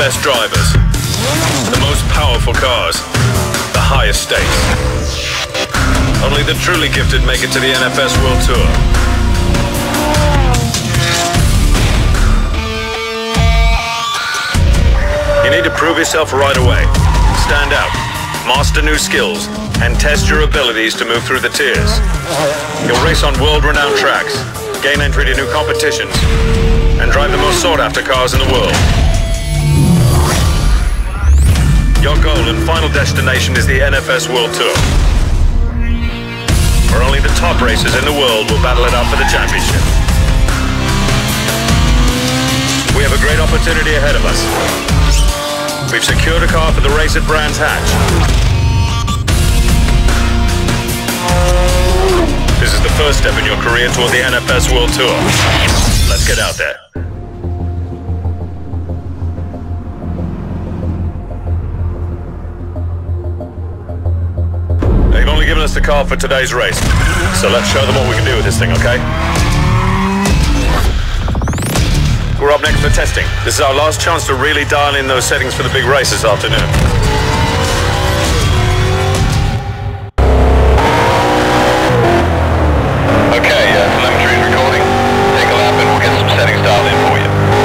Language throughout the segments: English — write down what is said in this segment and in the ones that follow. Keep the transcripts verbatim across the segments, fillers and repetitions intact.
best drivers, the most powerful cars, the highest stakes. Only the truly gifted make it to the N F S World Tour. You need to prove yourself right away. Stand out, master new skills, and test your abilities to move through the tiers. You'll race on world-renowned tracks, gain entry to new competitions, and drive the most sought-after cars in the world. Your goal and final destination is the N F S World Tour, where only the top racers in the world will battle it out for the championship. We have a great opportunity ahead of us. We've secured a car for the race at Brands Hatch. This is the first step in your career toward the N F S World Tour. Let's get out there. They've only given us the car for today's race, so let's show them what we can do with this thing, okay? We're up next for testing. This is our last chance to really dial in those settings for the big race this afternoon. Okay, uh, telemetry is recording. Take a lap and we'll get some settings dialed in for you.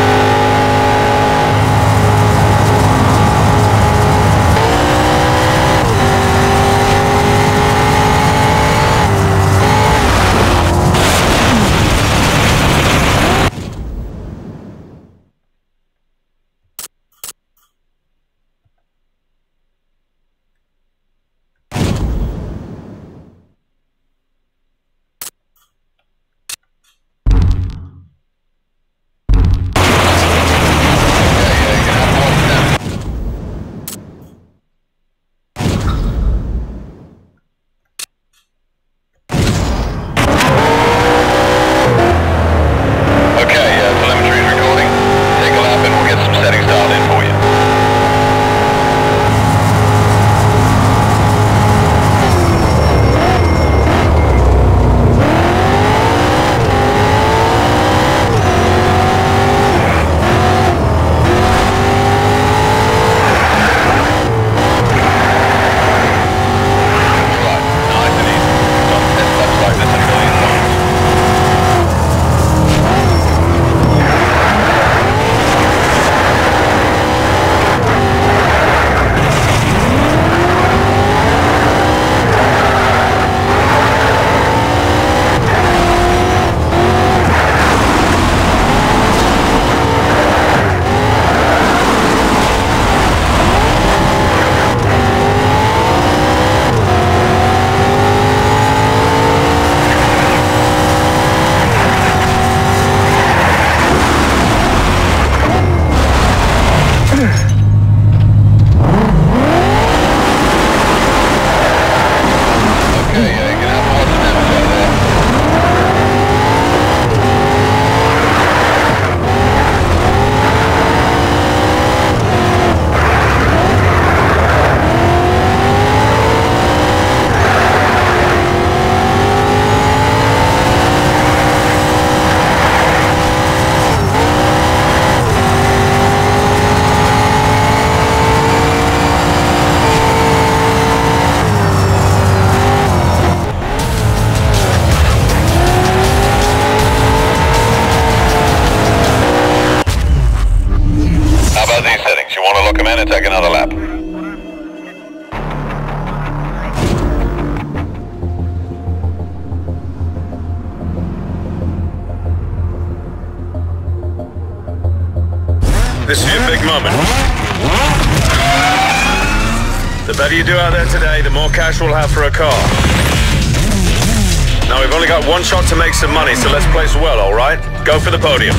Take another lap. This is your big moment. The better you do out there today, the more cash we'll have for a car. Now we've only got one shot to make some money, so let's place well, all right? Go for the podium.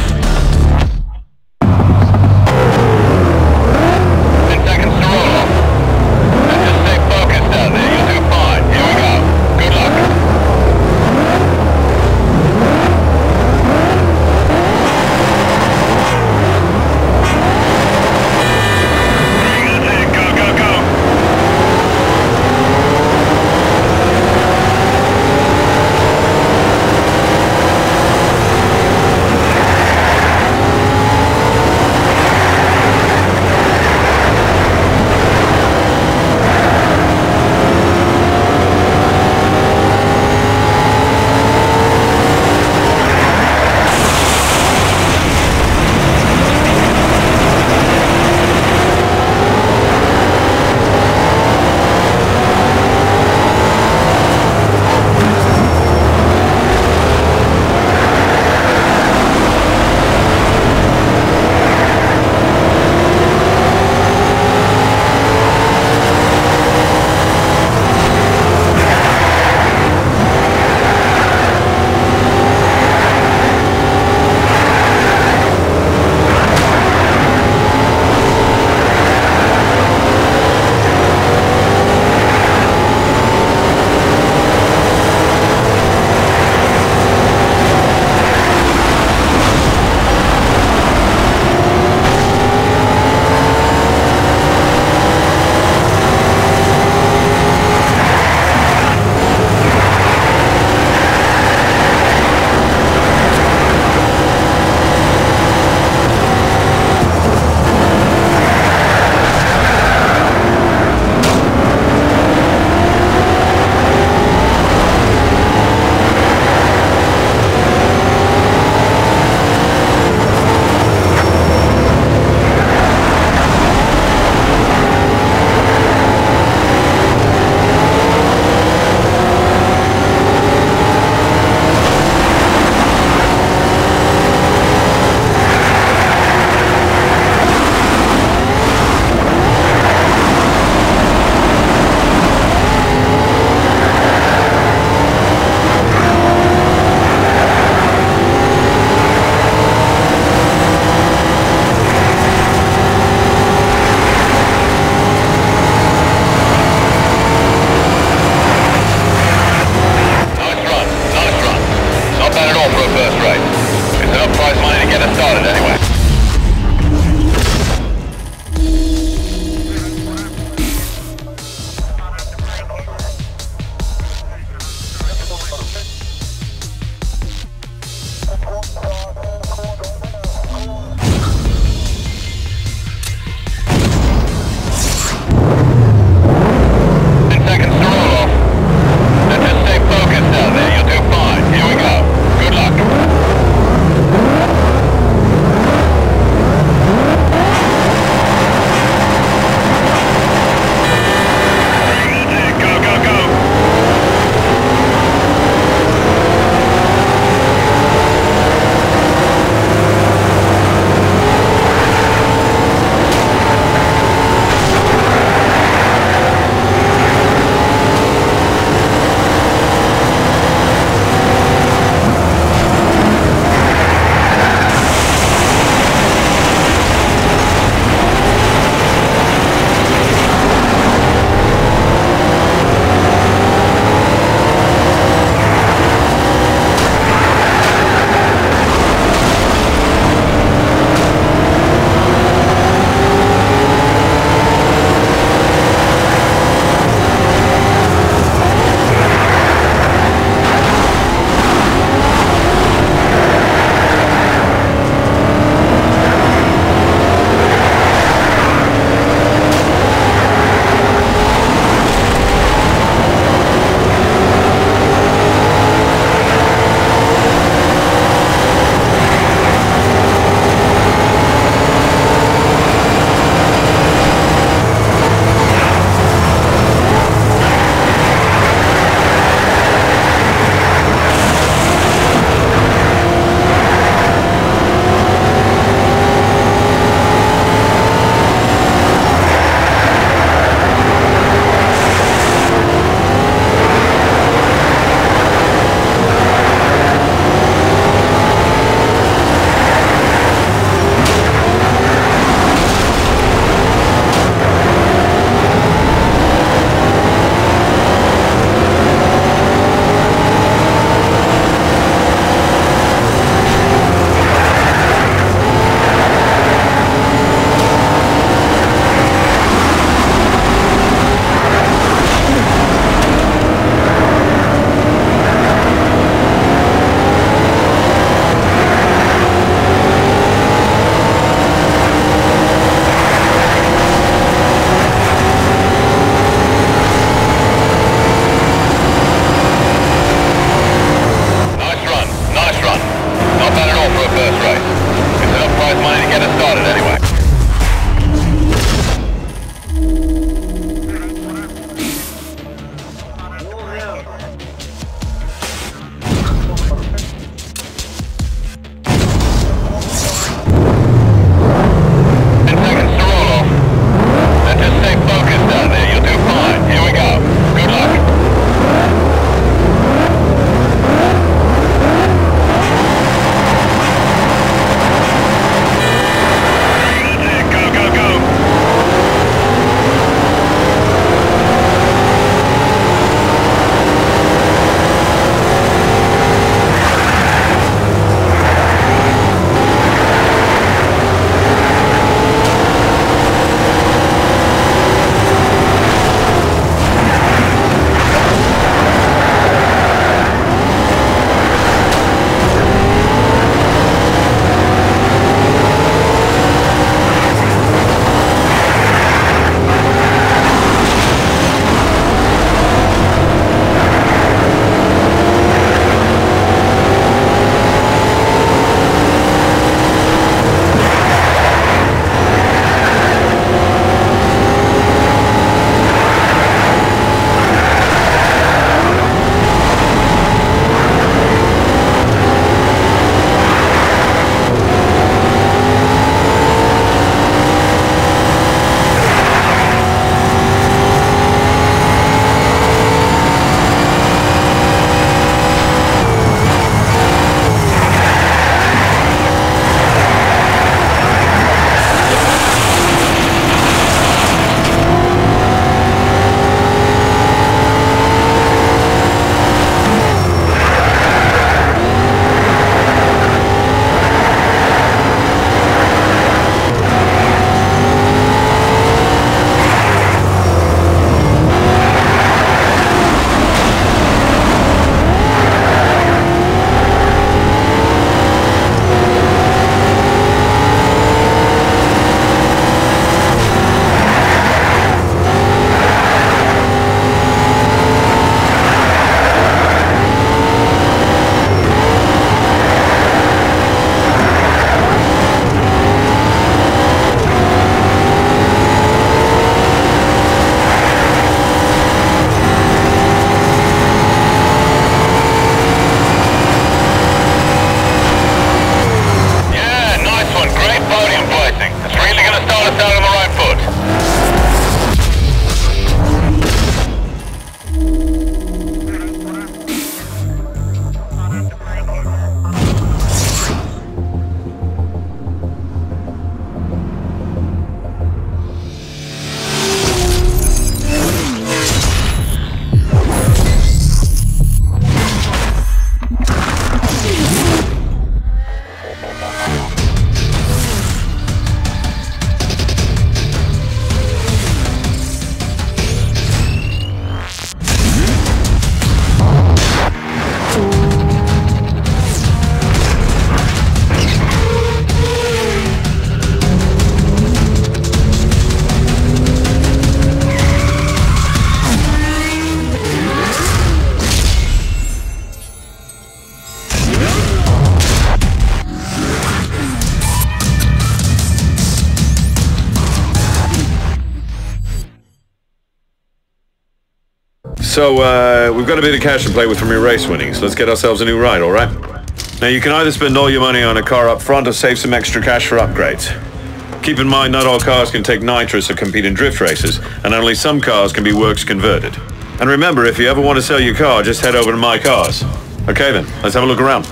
So, uh, we've got a bit of cash to play with from your race winnings. Let's get ourselves a new ride, all right? Now, you can either spend all your money on a car up front or save some extra cash for upgrades. Keep in mind, not all cars can take nitrous or compete in drift races, and only some cars can be works converted. And remember, if you ever want to sell your car, just head over to My Cars. Okay then, let's have a look around.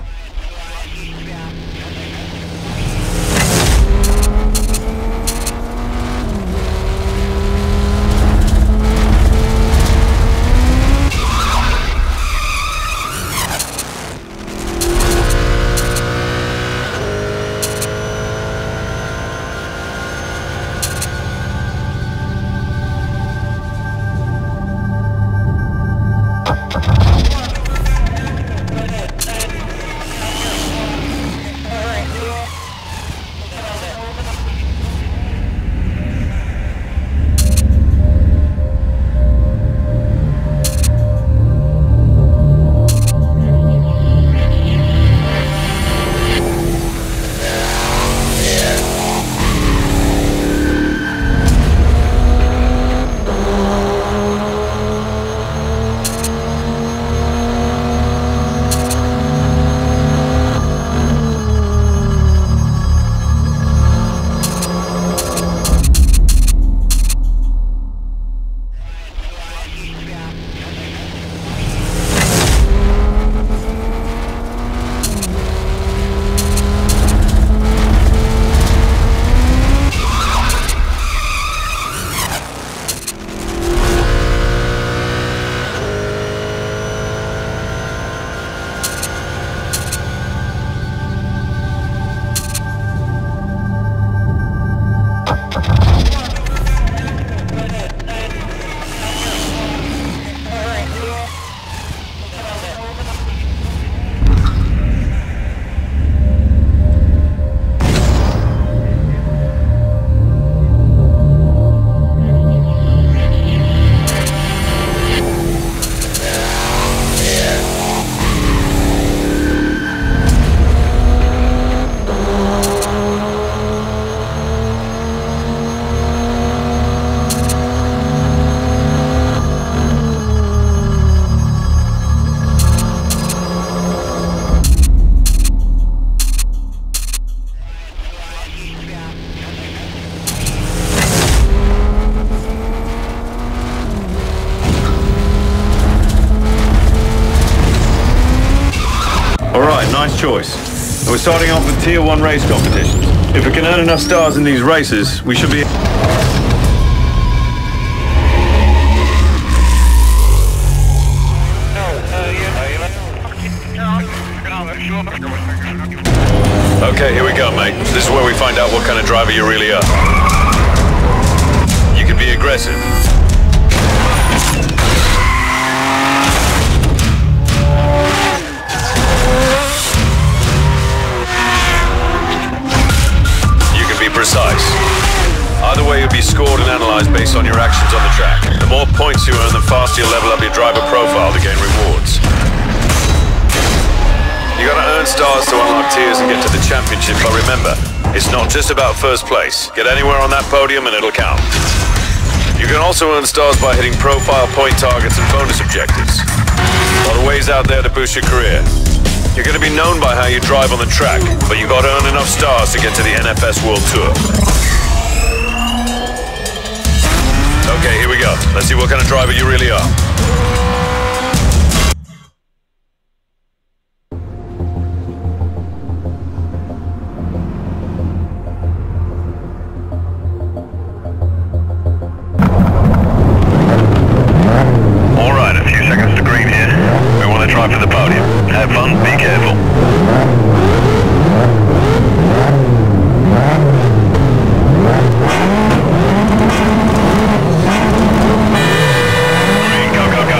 Nice choice. And we're starting off with Tier one race competitions. If we can earn enough stars in these races, we should be... Okay, here we go, mate. This is where we find out what kind of driver you really are. You can be aggressive. Precise. Either way, you'll be scored and analyzed based on your actions on the track. The more points you earn, the faster you level up your driver profile to gain rewards. You gotta earn stars to unlock tiers and get to the championship, but remember, it's not just about first place. Get anywhere on that podium and it'll count. You can also earn stars by hitting profile point targets and bonus objectives. A lot of ways out there to boost your career. You're going to be known by how you drive on the track, but you've got to earn enough stars to get to the N F S World Tour. Okay, here we go. Let's see what kind of driver you really are. Go, go, go.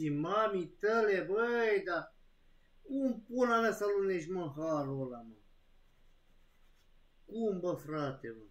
morții mamii tăle, băi, dar cum pula mea să alunești, mă, halul ăla, mă? Cum, bă, frate, mă?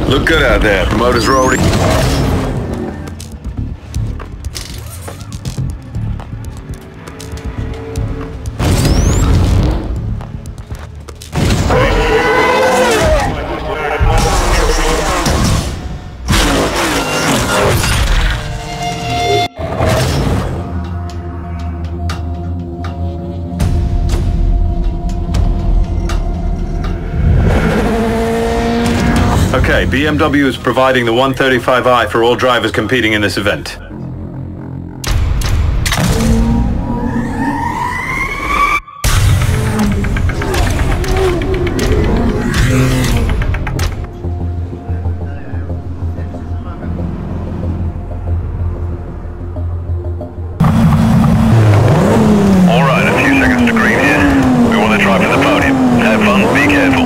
Look good out there. Promoters are already... Okay, B M W is providing the one thirty-five i for all drivers competing in this event. All right, a few seconds to green here. We want to drive to the podium. Have fun, be careful.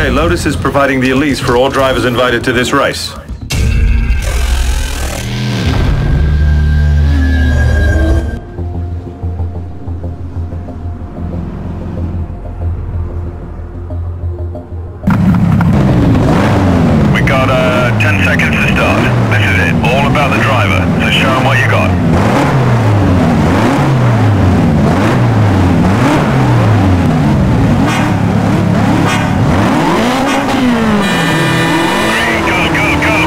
Okay, Lotus is providing the Elise for all drivers invited to this race. We got uh, ten seconds to start. This is it. All about the driver, so show him what you got. Go, go, go!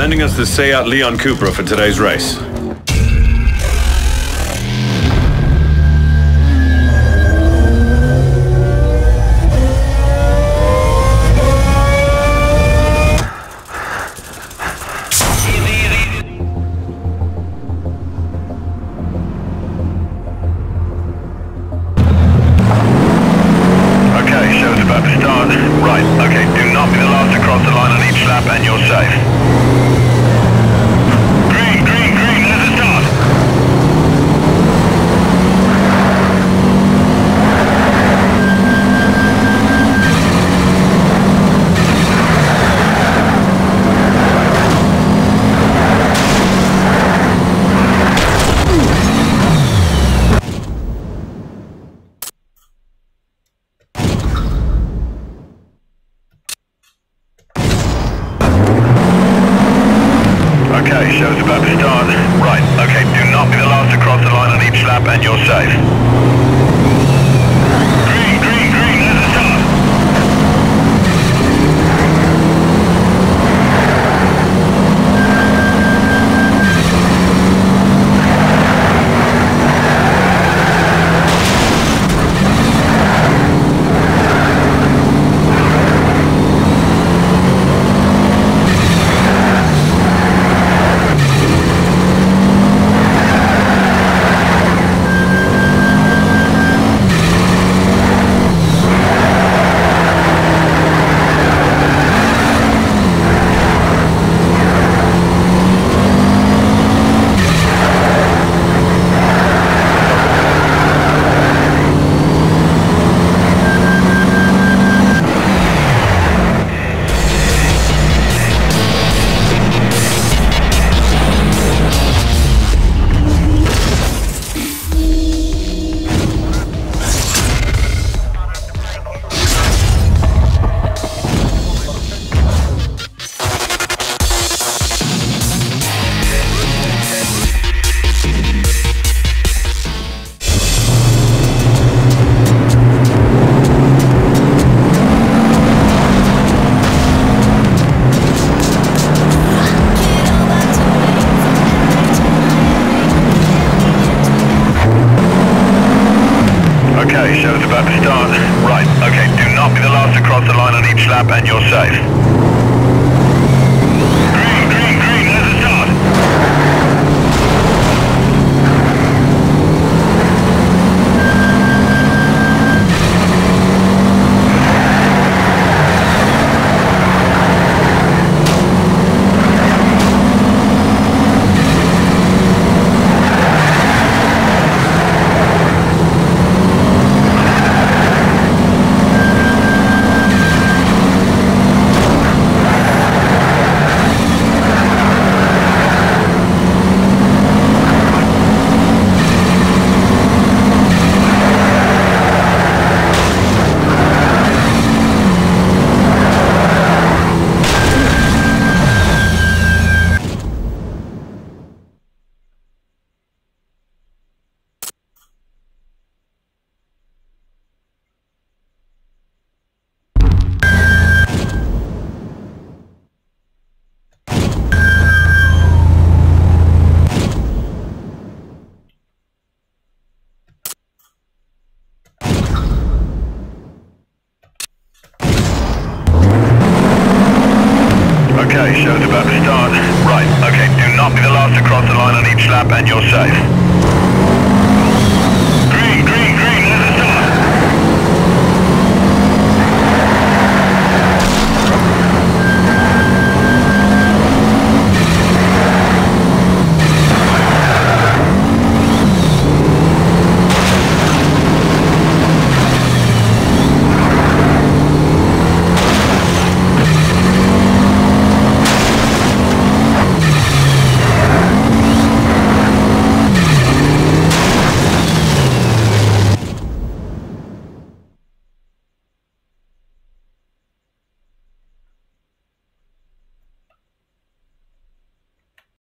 Lending us the Seat Leon Cupra for today's race. Show's about to start. Right, okay, do not be the last to cross the line on each lap and you're safe. Green, green, green, there's a start. Show's about to start. Right, okay, do not be the last to cross the line on each lap and you're safe. Green, green, green, there's a start. Okay, show's about to start. Right, okay, do not be the last to cross the line on each lap and you're safe.